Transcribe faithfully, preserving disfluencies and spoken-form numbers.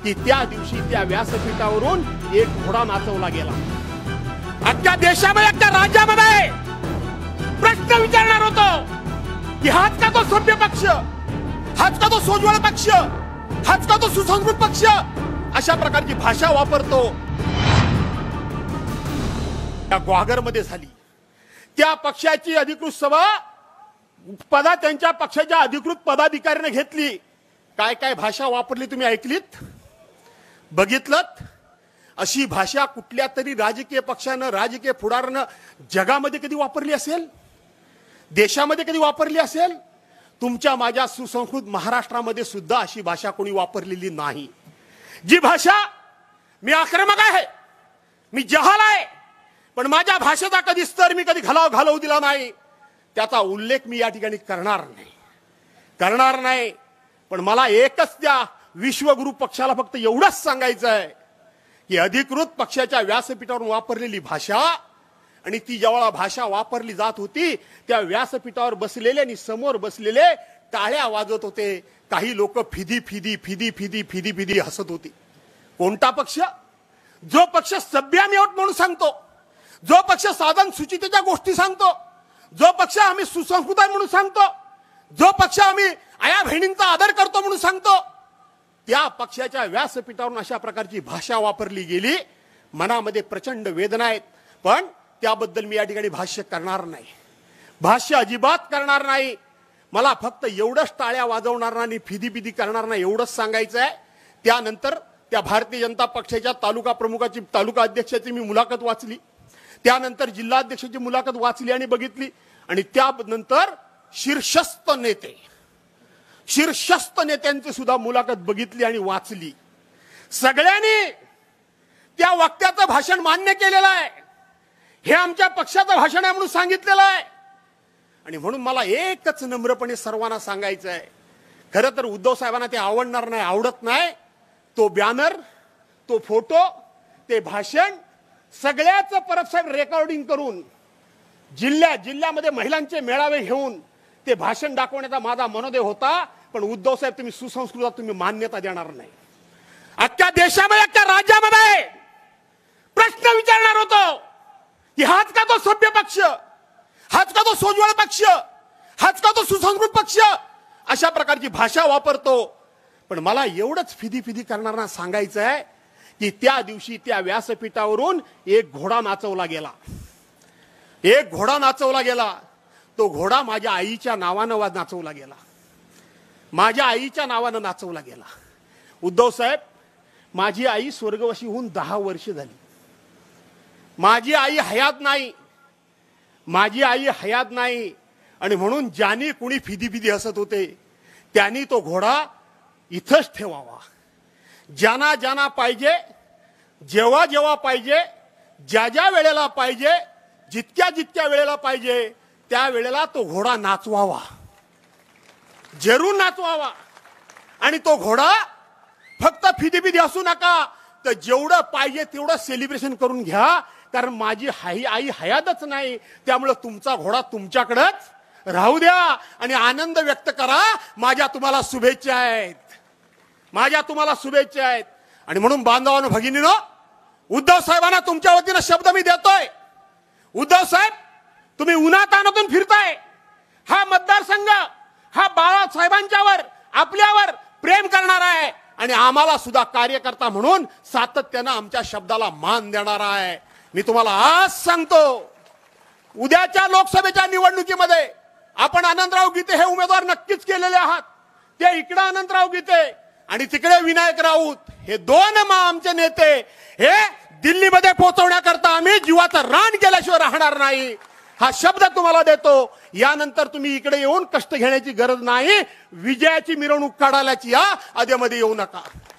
की त्या दिवशी त्या व्यासपीठावरून एक घोडा नाचवला गेला। अख्ख्या देशामध्ये अख्ख्या राज्यामध्ये प्रश्न विचारणार होतो की हाच का तो सभ्य पक्ष, हाच का तो सोज्वळ पक्ष, हाच का तो सुसंस्कृत पक्ष अशा प्रकारची भाषा वापरतो। त्या ग्वागर मध्ये झाली त्या पक्षाची अधिकृत सभा पदा त्यांच्या पक्षाच्या अधिकृत पदाधिकाऱ्याने घेतली। काय काय भाषा वापरली तुम्ही ऐकलीत, बघितलत? अशी भाषा कुठल्या तरी राजकीय पक्षानं राजकीय पुढाऱ्यानं जगामध्ये कधी वापरली असेल, देशामध्ये कधी वापरली असेल? तुमच्या माझ्या सुसंस्कृत महाराष्ट्रामध्ये सुद्धा अशी भाषा कोणी वापरलेली नाही। जी भाषा मी आक्रमक आहे, मी जहाल आहे, पण माझ्या भाषेचा कधी स्तर मी कधी घालाव घालवू दिला नाही, त्याचा उल्लेख मी या ठिकाणी करणार नाही करणार नाही पण मला एकच त्या विश्वगुरु पक्षाला फक्त एवढंच सांगायचं आहे की अधिकृत पक्षाच्या व्यासपीठावरून वापरलेली भाषा आणि ती जेव्हा भाषा वापरली जात होती त्या व्यासपीठावर बसलेले आणि समोर बसलेले टाळ्या वाजवत होते। काही लोक फिदी फिदी फिदी फिदी फिदी फिदी हसत होते। कोणता पक्ष? जो पक्ष सभ्य आम्ही आहोत म्हणून सांगतो, जो पक्ष साधन सुचितेच्या गोष्टी सांगतो, जो पक्ष आम्ही सुसंस्कृत आहे म्हणून सांगतो, जो पक्ष आम्ही आया बहिणींचा आदर करतो म्हणून सांगतो, त्या पक्षाच्या व्यासपीठावरून अशा प्रकारची भाषा वापरली गेली। मनामध्ये प्रचंड वेदना आहेत, पण त्याबद्दल मी या ठिकाणी भाष्य करणार नाही, भाष्य अजिबात करणार नाही। मला फक्त एवढंच टाळ्या वाजवणार नाही, फिदी फिदी करणार नाही एवढंच सांगायचं आहे। त्यानंतर त्या भारतीय जनता पक्षाच्या तालुका प्रमुखाची तालुका अध्यक्षाची मी मुलाखत वाचली, त्यानंतर जिल्हाध्यक्षाची मुलाखत वाचली आणि बघितली, आणि त्यानंतर शीर्षस्थ नेते शीर्षस्थ नेत्यांची सुद्धा मुलाखत बघितली आणि वाचली। सगळ्यांनी त्या वक्त्याचं भाषण मान्य केलेलं आहे, हे आमच्या पक्षाचं भाषण आहे म्हणून सांगितलेलं आहे। आणि म्हणून मला एकच नम्रपणे सर्वांना सांगायचं आहे, खरं तर उद्धव साहेबांना ते आवडणार नाही, आवडत नाही तो बॅनर, तो फोटो, ते भाषण सगळ्याचं परब साहेब रेकॉर्डिंग करून जिल्ह्या जिल्ह्यामध्ये महिलांचे मेळावे घेऊन ते भाषण दाखवण्याचा माझा मनोदय होता, पण उद्धव साहेब तुम्ही सुसंस्कृत तुम्ही मान्यता देणार नाही। अख्ख्या देशामध्ये अख्ख्या राज्यामध्ये प्रश्न विचारणार होतो की हाच का तो सभ्य पक्ष, हाच का तो सोज्वळ पक्ष, हाच का तो सुसंस्कृत पक्ष अशा प्रकारची भाषा वापरतो। पण मला एवढंच फिदी फिदी करणारा सांगायचं आहे की त्या दिवशी त्या व्यासपीठावरून एक घोडा नाचवला गेला, एक घोडा नाचवला गेला। तो घोडा माझ्या आईच्या नावानं नाचवला गेला, माझ्या आईच्या नावानं नाचवला गेला। उद्धव साहेब, माझी आई स्वर्गवासी होऊन दहा वर्ष झाली, माझी आई हयात नाही, माझी आई हयात नाही, आणि म्हणून ज्यांनी कुणी फिदी फिदी हसत होते त्यांनी तो घोडा इथंच ठेवावा। ज्यांना ज्यांना पाहिजे, जेव्हा जेव्हा पाहिजे, ज्या ज्या वेळेला पाहिजे, जितक्या जितक्या वेळेला पाहिजे त्या वेळेला तो घोडा नाचवावा, जरूर नाचवावा। आणि तो घोडा फक्त फिदी फिदी असू नका, तर जेवढं पाहिजे तेवढं सेलिब्रेशन करून घ्या, कारण माझी आई आई हयातच नाही, त्यामुळे तुमचा घोडा तुमच्याकडेच राहू द्या आणि आनंद व्यक्त करा। माझ्या तुम्हाला शुभेच्छा आहेत, माझ्या तुम्हाला शुभेच्छा आहेत। आणि म्हणून बांधवांनो, भगिनीनो, उद्धव साहेबांना तुमच्या वतीने शब्द मी देतोय, उद्धव साहेब तुम्ही उन्हातानातून फिरताय, हा मतदारसंघ हा बाळासाहेबांच्यावर आपल्यावर प्रेम करणार आहे आणि आम्हाला सुद्धा कार्यकर्ता म्हणून सातत्याने आमच्या शब्दाला मान देणार आहे। मी तुम्हाला आज सांगतो, उद्याच्या लोकसभेच्या निवडणुकीमध्ये आपण आनंदराव गीते हे उमेदवार नक्कीच केलेले आहात, ते इकडे आनंदराव गीते आणि तिकडे विनायक राऊत, हे दोन मा आमचे नेते हे दिल्लीमध्ये पोहोचवण्याकरता आम्ही जीवाचं रान केल्याशिवाय राहणार नाही, हा शब्द तुम्हाला देतो। यानंतर तुम्ही इकडे येऊन कष्ट घेण्याची गरज नाही, विजयाची मिरवणूक काढायची या, आधीमध्ये येऊ नका।